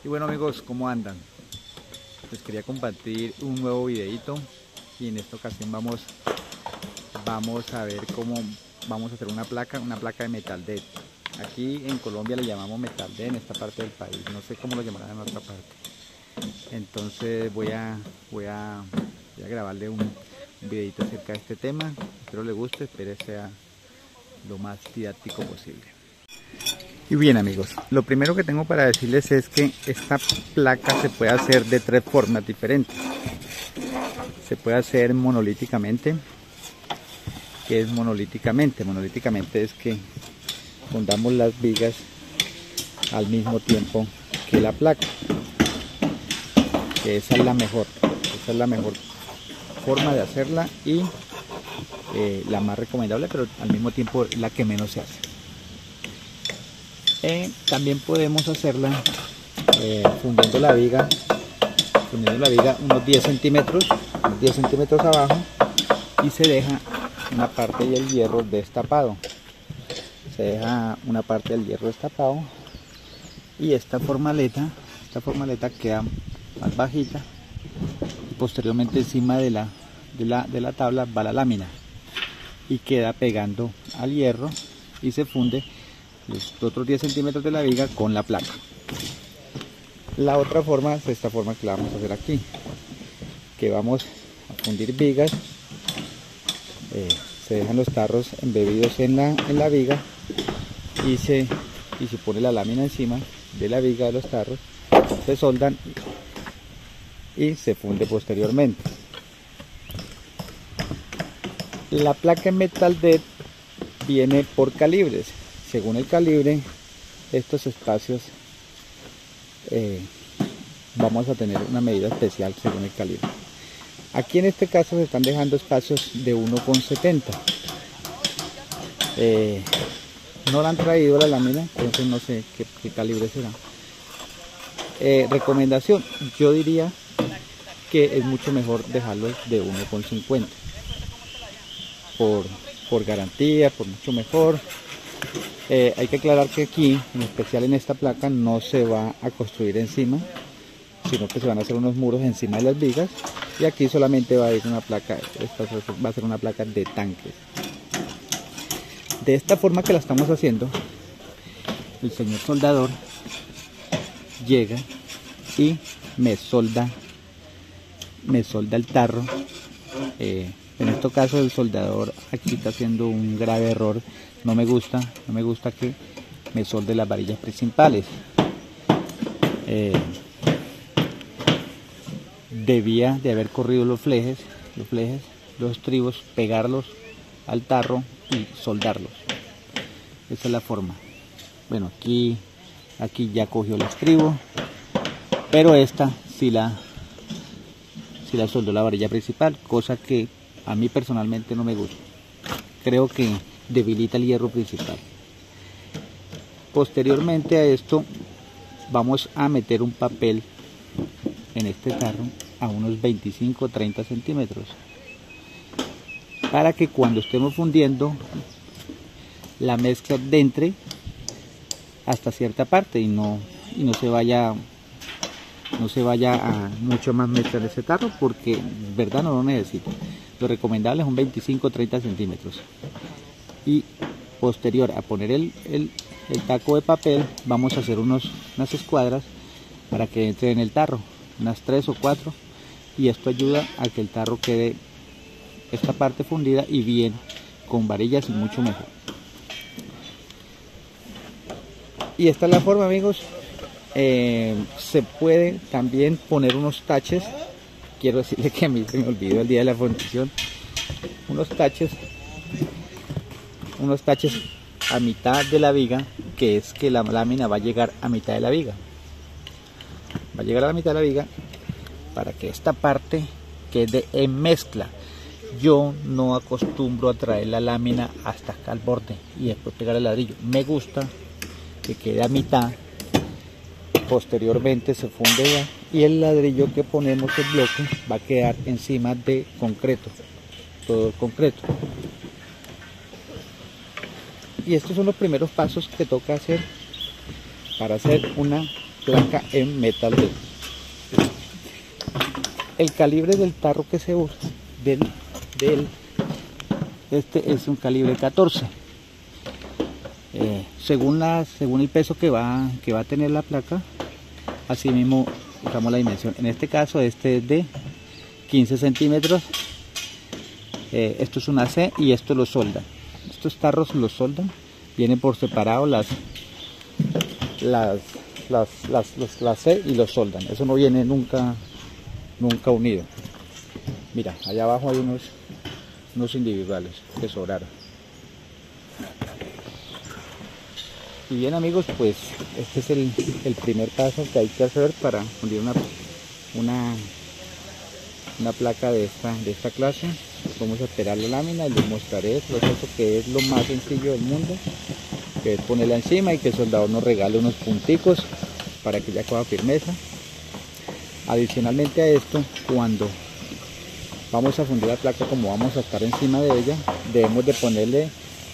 Y bueno amigos, ¿cómo andan? Les quería compartir un nuevo videito y en esta ocasión vamos a ver cómo vamos a hacer una placa de metal dead. Aquí en Colombia le llamamos metal dead en esta parte del país, no sé cómo lo llamarán en otra parte. Entonces voy a grabarle un videito acerca de este tema, espero le guste, espero sea lo más didáctico posible. Y bien amigos, lo primero que tengo para decirles es que esta placa se puede hacer de tres formas diferentes. Se puede hacer monolíticamente. ¿Qué es monolíticamente? Monolíticamente es que fundamos las vigas al mismo tiempo que la placa. Esa es la mejor forma de hacerla y la más recomendable, pero al mismo tiempo la que menos se hace. También podemos hacerla fundiendo la viga unos 10 centímetros abajo y se deja una parte del hierro destapado. Y esta formaleta queda más bajita y posteriormente encima de la tabla va la lámina y queda pegando al hierro y se funde los otros 10 centímetros de la viga con la placa. La otra forma es esta forma que la vamos a hacer aquí, que vamos a fundir vigas. Se dejan los tarros embebidos en la viga y se pone la lámina encima de la viga de los tarros, se soldan y se funde posteriormente. La placa en metal dead viene por calibres. Según el calibre, estos espacios vamos a tener una medida especial según el calibre. Aquí en este caso se están dejando espacios de 1,70. No la han traído la lámina, entonces no sé qué calibre será. Recomendación, yo diría que es mucho mejor dejarlo de 1,50 por garantía, por mucho mejor. Hay que aclarar que aquí, en especial en esta placa, no se va a construir encima, sino que se van a hacer unos muros encima de las vigas y aquí solamente va a ir una placa, esta va a ser una placa de tanques. De esta forma que la estamos haciendo, el señor soldador llega y me solda el tarro. En este caso el soldador aquí está haciendo un grave error. No me gusta que me solde las varillas principales. Debía de haber corrido los flejes, los estribos, pegarlos al tarro y soldarlos. Esa es la forma. Bueno, aquí ya cogió el estribo, pero esta sí la soldó la varilla principal, cosa que a mí personalmente no me gusta. Creo que debilita el hierro principal. Posteriormente a esto vamos a meter un papel en este tarro a unos 25-30 centímetros para que cuando estemos fundiendo la mezcla entre hasta cierta parte y no se vaya a mucho más mezclar ese tarro, porque verdad no lo necesito. Lo recomendable es un 25-30 centímetros. Y posterior a poner el taco de papel vamos a hacer unas escuadras para que entre en el tarro, unas 3 o 4, y esto ayuda a que el tarro quede esta parte fundida y bien con varillas y mucho mejor. Y esta es la forma amigos. Se puede también poner unos taches. Quiero decirle que a mí se me olvidó el día de la fundición unos taches a mitad de la viga, que es que la lámina va a llegar a mitad de la viga, para que esta parte quede en mezcla. Yo no acostumbro a traer la lámina hasta acá al borde y después pegar el ladrillo. Me gusta que quede a mitad, posteriormente se funde ya y el ladrillo que ponemos, el bloque, va a quedar encima de concreto, todo el concreto. Y estos son los primeros pasos que toca hacer para hacer una placa en metal deck. El calibre del tarro que se usa este es un calibre 14. Según el peso que va a tener la placa, así mismo usamos la dimensión. En este caso este es de 15 centímetros. Esto es una C y esto lo soldan. Estos tarros los soldan, vienen por separado las C y los soldan. Eso no viene nunca unido. Mira, allá abajo hay unos individuales que sobraron. Y bien amigos, pues este es el primer paso que hay que hacer para fundir una placa de esta clase. Vamos a esperar la lámina y les mostraré el proceso, que es lo más sencillo del mundo, que es ponerla encima y que el soldador nos regale unos punticos para que ya coja firmeza. Adicionalmente a esto, cuando vamos a fundir la placa, como vamos a estar encima de ella, debemos de ponerle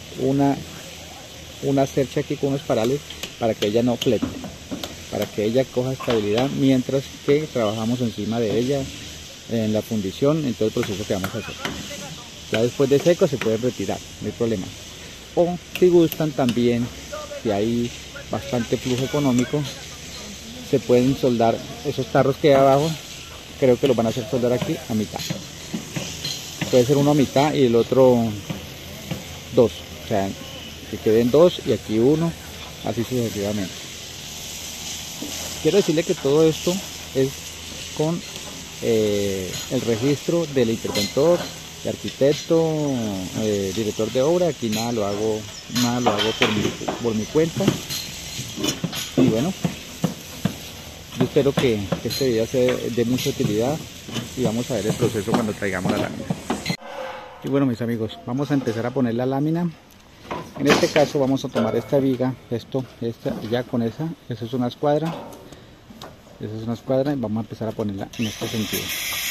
una cercha aquí con unos parales para que ella no flete, para que ella coja estabilidad mientras que trabajamos encima de ella en la fundición, en todo el proceso que vamos a hacer. Ya después de seco se puede retirar, no hay problema. O si gustan también, si hay bastante flujo económico, se pueden soldar esos tarros que hay abajo. Creo que los van a hacer soldar aquí a mitad. Puede ser uno a mitad y el otro dos, o sea, que queden dos y aquí uno, así sucesivamente. Quiero decirle que todo esto es con el registro del interventor, de arquitecto, director de obra. Aquí nada lo hago por mi cuenta. Y bueno, yo espero que este video sea de mucha utilidad y vamos a ver el proceso cuando traigamos la lámina. Y bueno mis amigos, vamos a empezar a poner la lámina. En este caso vamos a tomar esta viga, esta ya con esa es una escuadra. Esa es una escuadra y vamos a empezar a ponerla en este sentido.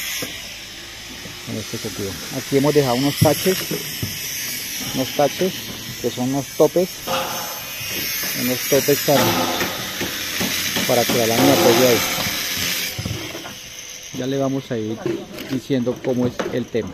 Aquí hemos dejado unos taches que son unos topes para que la lámina apoye ahí. Ya le vamos a ir diciendo cómo es el tema.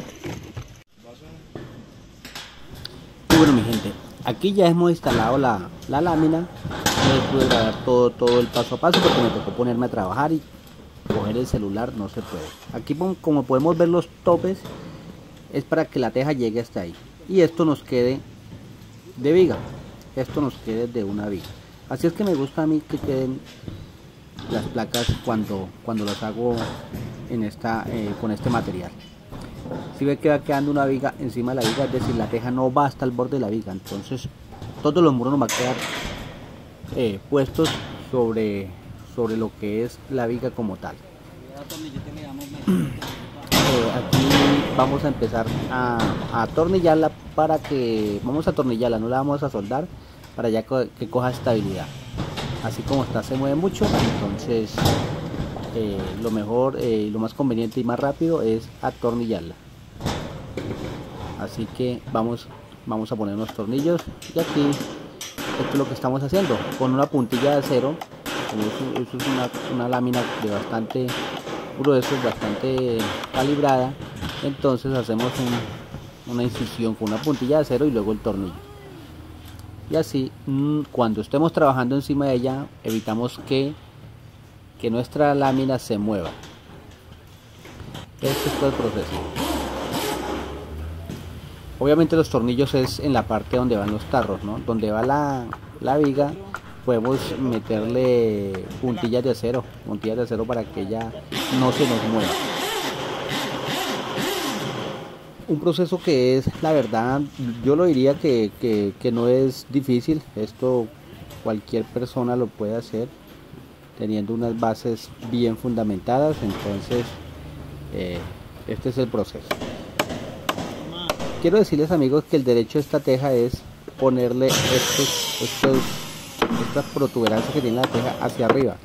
Y bueno mi gente, aquí ya hemos instalado la lámina. No pude grabar todo el paso a paso porque me tocó ponerme a trabajar y coger el celular no se puede. Aquí como podemos ver, los topes es para que la teja llegue hasta ahí y esto nos quede de viga, esto nos quede de una viga. Así es que me gusta a mí que queden las placas cuando las hago en con este material. Si ve que va quedando una viga encima de la viga, es decir, la teja no va hasta el borde de la viga, entonces todos los muros nos van a quedar puestos sobre lo que es la viga como tal. Aquí vamos a empezar a atornillarla vamos a atornillarla, no la vamos a soldar, para ya que coja estabilidad. Así como está se mueve mucho, entonces lo mejor y lo más conveniente y más rápido es atornillarla. Así que vamos a poner unos tornillos y aquí esto es lo que estamos haciendo con una puntilla de acero. Como eso es una lámina de bastante grueso, bastante calibrada, entonces hacemos una incisión con una puntilla de acero y luego el tornillo, y así cuando estemos trabajando encima de ella evitamos que nuestra lámina se mueva. Este es todo el proceso. Obviamente los tornillos es en la parte donde van los tarros, ¿no? Donde va la viga podemos meterle puntillas de acero para que ella no se nos mueva. Un proceso que es, la verdad, yo lo diría que no es difícil. Esto cualquier persona lo puede hacer teniendo unas bases bien fundamentadas. Entonces este es el proceso. Quiero decirles amigos que el derecho de esta teja es ponerle estas protuberancias que tiene la teja hacia arriba.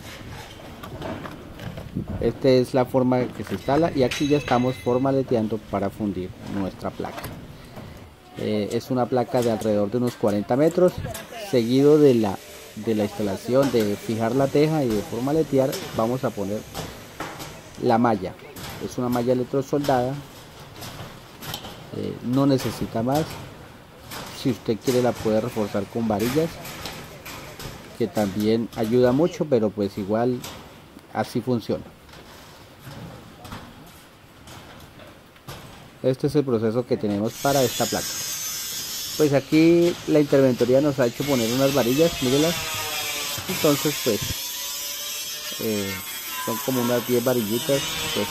Esta es la forma que se instala y aquí ya estamos formaleteando para fundir nuestra placa. Es una placa de alrededor de unos 40 metros, seguido de de la instalación, de fijar la teja y de formaletear, vamos a poner la malla. Es una malla electrosoldada, no necesita más. Si usted quiere la puede reforzar con varillas, que también ayuda mucho, pero pues igual así funciona. Este es el proceso que tenemos para esta placa. Pues aquí la interventoría nos ha hecho poner unas varillas, mírenlas. Entonces pues son como unas 10 varillitas, pues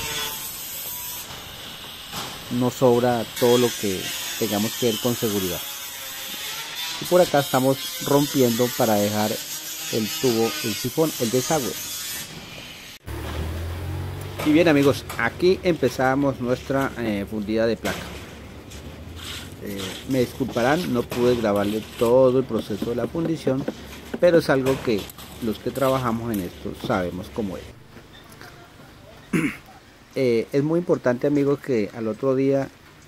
nos sobra todo lo que tengamos que ver con seguridad. Y por acá estamos rompiendo para dejar el tubo, el sifón, el desagüe. Y bien amigos, aquí empezamos nuestra fundida de placa. Me disculparán, no pude grabarle todo el proceso de la fundición, pero es algo que los que trabajamos en esto sabemos cómo es. Es muy importante amigos que al otro día,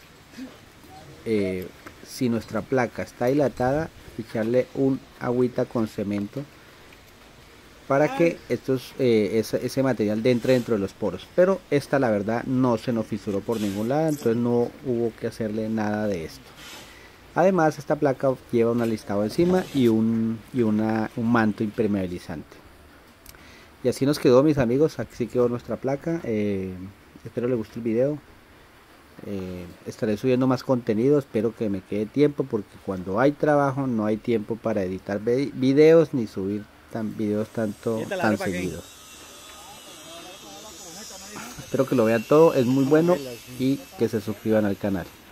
si nuestra placa está dilatada, echarle un agüita con cemento para que ese material entre dentro de los poros. Pero esta la verdad no se nos fisuró por ningún lado, entonces no hubo que hacerle nada de esto. Además esta placa lleva un alistado encima y un manto impermeabilizante. Y así nos quedó mis amigos, así quedó nuestra placa. Espero les guste el video. Estaré subiendo más contenido, espero que me quede tiempo, porque cuando hay trabajo no hay tiempo para editar videos ni subir videos tan seguidos. Espero que lo vean todo, es muy bueno, y que se suscriban al canal.